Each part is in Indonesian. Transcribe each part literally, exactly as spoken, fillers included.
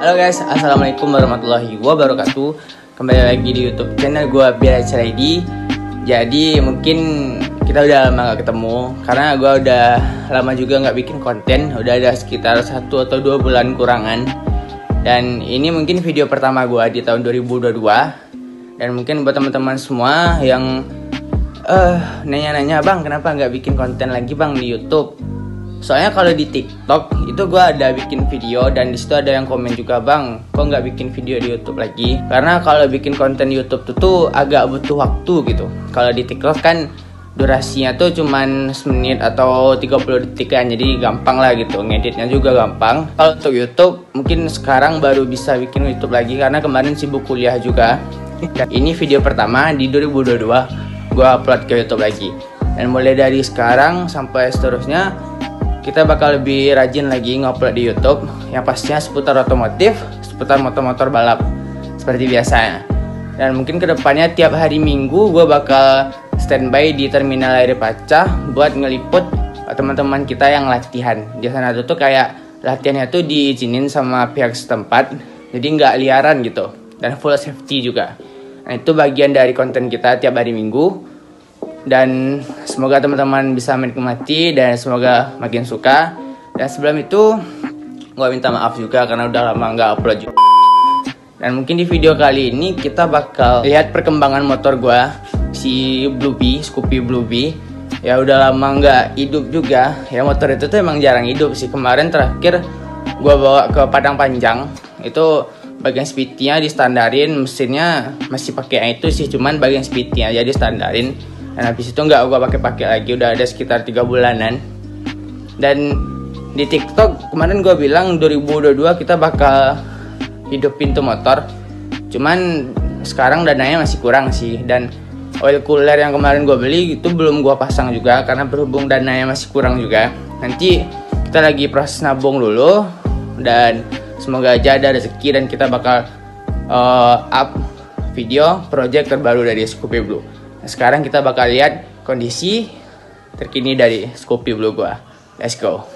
Halo guys, assalamualaikum warahmatullahi wabarakatuh. Kembali lagi di YouTube channel gue Biar Ceredi. Jadi mungkin kita udah lama gak ketemu karena gue udah lama juga nggak bikin konten. Udah ada sekitar satu atau dua bulan kurangan. Dan ini mungkin video pertama gue di tahun dua ribu dua puluh dua. Dan mungkin buat teman-teman semua yang uh, nanya-nanya, bang kenapa nggak bikin konten lagi bang di YouTube? Soalnya kalau di TikTok itu gue ada bikin video dan disitu ada yang komen juga, bang kok nggak bikin video di YouTube lagi? Karena kalau bikin konten YouTube tuh, tuh agak butuh waktu gitu. Kalau di TikTok kan durasinya tuh cuman semenit atau tiga puluh detik kan, jadi gampang lah gitu, ngeditnya juga gampang. Kalau untuk YouTube mungkin sekarang baru bisa bikin YouTube lagi karena kemarin sibuk kuliah juga. Dan ini video pertama di dua ribu dua puluh dua gue upload ke YouTube lagi. Dan mulai dari sekarang sampai seterusnya kita bakal lebih rajin lagi ngupload di YouTube yang pastinya seputar otomotif, seputar motor-motor balap seperti biasanya. Dan mungkin kedepannya tiap hari Minggu gue bakal standby di Terminal Air Pacah buat ngeliput teman-teman kita yang latihan. Di sana tuh, tuh kayak latihannya tuh diizinin sama pihak setempat, jadi nggak liaran gitu dan full safety juga. Nah itu bagian dari konten kita tiap hari Minggu. Dan semoga teman-teman bisa menikmati dan semoga makin suka. Dan sebelum itu gue minta maaf juga karena udah lama nggak upload juga. Dan mungkin di video kali ini kita bakal lihat perkembangan motor gue, si Bluebee, Scoopy Bluebee. Ya udah lama nggak hidup juga. Ya motor itu tuh emang jarang hidup sih. Kemarin terakhir gue bawa ke Padang Panjang, itu bagian speednya distandarin, mesinnya masih pakai itu sih, cuman bagian speednya jadi standarin. Dan habis itu nggak gue pakai-pakai lagi, udah ada sekitar tiga bulanan. Dan di TikTok kemarin gue bilang dua ribu dua puluh dua kita bakal hidupin tuh motor. Cuman sekarang dananya masih kurang sih. Dan oil cooler yang kemarin gue beli itu belum gue pasang juga karena berhubung dananya masih kurang juga. Nanti kita lagi proses nabung dulu. Dan semoga aja ada rezeki dan kita bakal uh, up video project terbaru dari Scoopy Blue. Sekarang kita bakal lihat kondisi terkini dari Scoopy Blue gua. Let's go.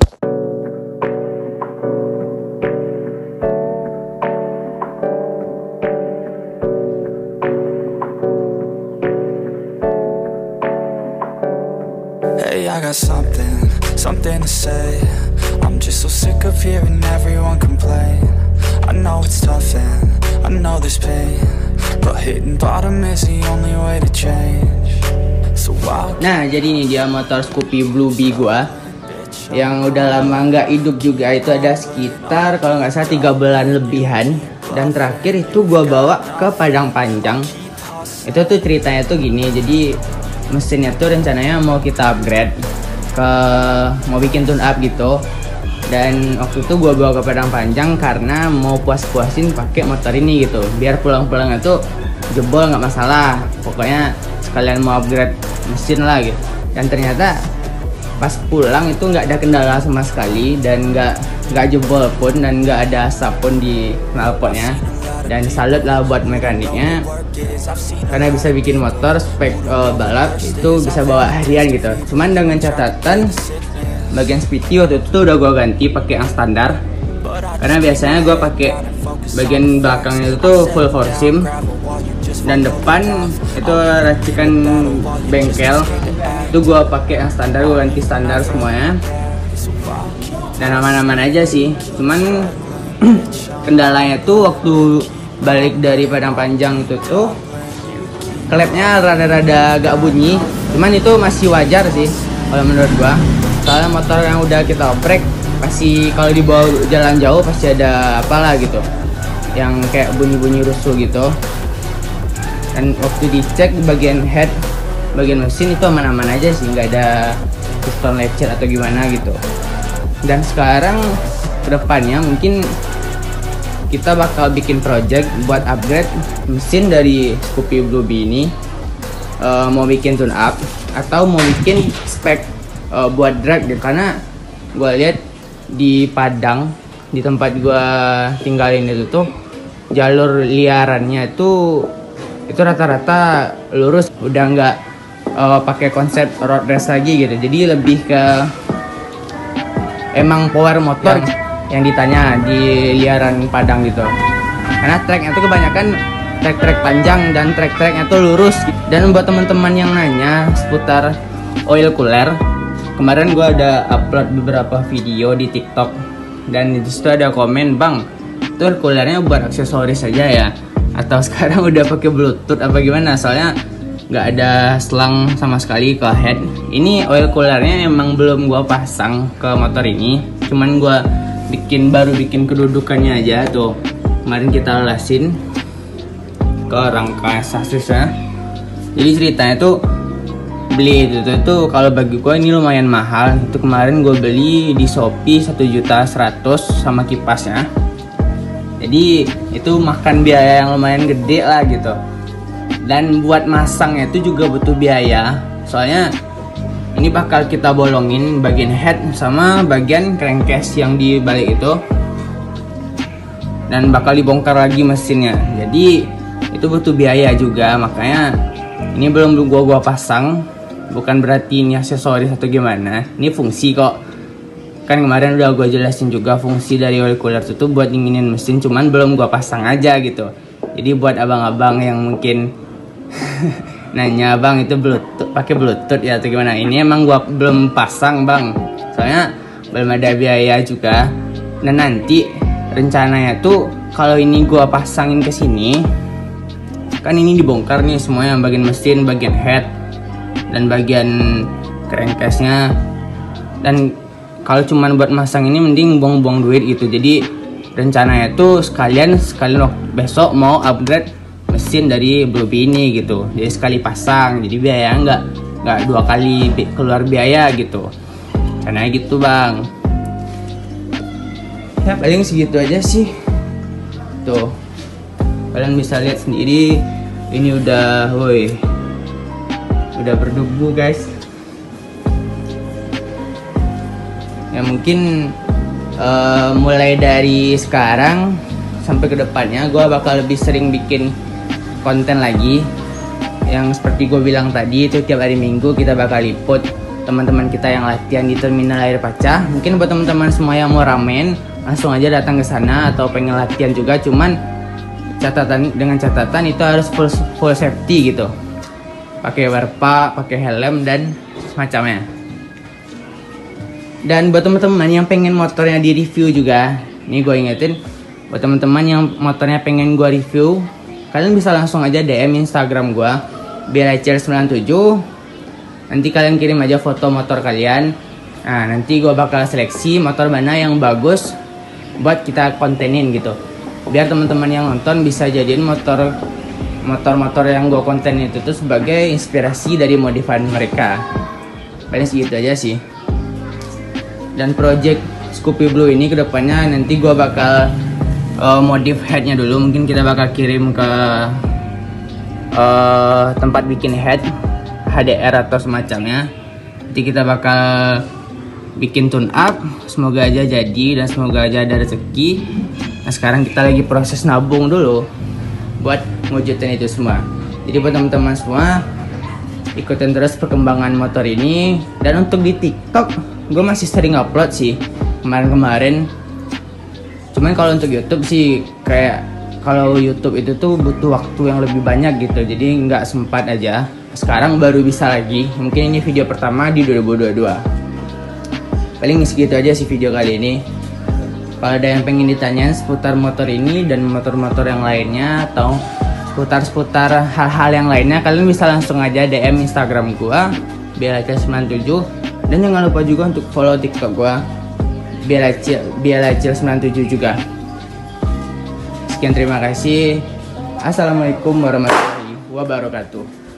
Hey, I got something, something to say. I'm just so sick of hearing everyone complain. I know it's tough and I know there's pain, but hitting bottom is the only way to change. So I'll... Nah, jadi ini dia motor Scoopy Bluebee gua yang udah lama nggak hidup juga. Itu ada sekitar kalau nggak salah tiga bulan lebihan. Dan terakhir itu gua bawa ke Padang Panjang. Itu tuh ceritanya tuh gini. Jadi mesinnya tuh rencananya mau kita upgrade ke, mau bikin tune up gitu. Dan waktu itu gue bawa ke Padang Panjang karena mau puas-puasin pakai motor ini gitu, biar pulang-pulang itu jebol nggak masalah, pokoknya sekalian mau upgrade mesin lah gitu. Dan ternyata pas pulang itu nggak ada kendala sama sekali dan nggak nggak jebol pun dan nggak ada asap pun di knalpotnya. Dan salut lah buat mekaniknya karena bisa bikin motor spek uh, balap itu bisa bawa harian gitu. Cuman dengan catatan bagian speedy waktu itu tuh udah gue ganti pakai yang standar karena biasanya gue pakai bagian belakangnya itu tuh full forsim dan depan itu racikan bengkel itu gue pakai yang standar, gue ganti standar semuanya dan aman-aman aja sih. Cuman kendalanya tuh waktu balik dari Padang Panjang itu tuh klepnya rada-rada agak bunyi, cuman itu masih wajar sih kalau menurut gue. Soalnya motor yang udah kita oprek pasti kalau dibawa jalan jauh pasti ada apalah gitu yang kayak bunyi-bunyi rusuh gitu. Dan waktu dicek di bagian head, bagian mesin itu aman-aman aja sih, nggak ada piston lecet atau gimana gitu. Dan sekarang kedepannya mungkin kita bakal bikin project buat upgrade mesin dari Scoopy Bluebee ini. uh, Mau bikin tune up atau mau bikin spek Uh, buat drag gitu. Karena gue lihat di Padang, di tempat gue tinggalin itu tuh jalur liarannya itu itu rata-rata lurus, udah nggak uh, pakai konsep road race lagi gitu. Jadi lebih ke emang power motor. Ya. yang ditanya di liaran Padang gitu. Karena treknya tuh kebanyakan trek-trek panjang dan trek-treknya tuh lurus. Dan buat teman-teman yang nanya seputar oil cooler, kemarin gue ada upload beberapa video di TikTok dan di situ ada komen, "Bang, itu oil coolernya buat aksesoris saja ya? Atau sekarang udah pakai Bluetooth apa gimana? Soalnya nggak ada selang sama sekali ke head." Ini oil coolernya emang belum gue pasang ke motor ini, cuman gue bikin baru bikin kedudukannya aja tuh. Kemarin kita lasin ke rangka sasisnya. Jadi ceritanya tuh beli itu tuh, tuh kalau bagi gue ini lumayan mahal. Itu kemarin gue beli di Shopee satu juta seratus sama kipasnya. Jadi itu makan biaya yang lumayan gede lah gitu. Dan buat masangnya itu juga butuh biaya. Soalnya ini bakal kita bolongin bagian head sama bagian crankcase yang di balik itu. Dan bakal dibongkar lagi mesinnya. Jadi itu butuh biaya juga, makanya ini belum gua gua pasang. Bukan berarti ini aksesoris atau gimana, ini fungsi kok. Kan kemarin udah gua jelasin juga fungsi dari oil cooler itu tuh buat dinginin mesin, cuman belum gua pasang aja gitu. Jadi buat abang-abang yang mungkin nanya, "Bang, itu bluetooth pakai bluetooth ya atau gimana?" Ini emang gua belum pasang, Bang, soalnya belum ada biaya juga. Dan nanti rencananya tuh kalau ini gua pasangin ke sini, kan ini dibongkar nih semua yang bagian mesin, bagian head, dan bagian crankcase-nya. Dan kalau cuman buat masang ini mending buang-buang duit gitu. Jadi rencananya tuh sekalian sekalian besok mau upgrade mesin dari Bluebee ini gitu. Jadi sekali pasang, jadi biaya nggak nggak dua kali keluar biaya gitu. Karena gitu, Bang. Ya paling segitu aja sih. Tuh, kalian bisa lihat sendiri, ini udah, woi, udah berdebu guys. Ya mungkin uh, mulai dari sekarang sampai kedepannya gue bakal lebih sering bikin konten lagi. Yang seperti gue bilang tadi, itu tiap hari Minggu kita bakal liput teman-teman kita yang latihan di terminal air pacah. Mungkin buat teman-teman semua yang mau ramen, langsung aja datang ke sana, atau pengen latihan juga, cuman catatan dengan catatan itu harus full, full safety gitu, pakai werpa, pakai helm dan semacamnya. Dan buat teman-teman yang pengen motornya di review juga, ini gue ingetin buat teman-teman yang motornya pengen gue review, kalian bisa langsung aja D M Instagram gue biaracil sembilan tujuh. Nanti kalian kirim aja foto motor kalian. Nah nanti gue bakal seleksi motor mana yang bagus buat kita kontenin gitu, biar teman-teman yang nonton bisa jadiin motor motor-motor yang gue konten itu tuh sebagai inspirasi dari modifan mereka. Paling segitu aja sih. Dan project Scoopy Blue ini kedepannya nanti gue bakal uh, modif headnya dulu. Mungkin kita bakal kirim ke uh, tempat bikin head H D R atau semacamnya. Nanti kita bakal bikin tune up, semoga aja jadi dan semoga aja ada rezeki. Nah sekarang kita lagi proses nabung dulu buat ngewujudin itu semua. Jadi buat teman-teman semua, ikutin terus perkembangan motor ini. Dan untuk di TikTok gue masih sering upload sih kemarin-kemarin. Cuman kalau untuk YouTube sih kayak kalau YouTube itu tuh butuh waktu yang lebih banyak gitu, jadi nggak sempat aja. Sekarang baru bisa lagi. Mungkin ini video pertama di dua ribu dua puluh dua. Paling segitu aja sih video kali ini. Kalau ada yang pengen ditanyain seputar motor ini dan motor-motor yang lainnya, atau seputar-seputar hal-hal yang lainnya, kalian bisa langsung aja D M Instagram gua biaracil sembilan tujuh. Dan jangan lupa juga untuk follow TikTok gua biaracil biaracil sembilan tujuh juga. Sekian, terima kasih. Assalamualaikum warahmatullahi wabarakatuh.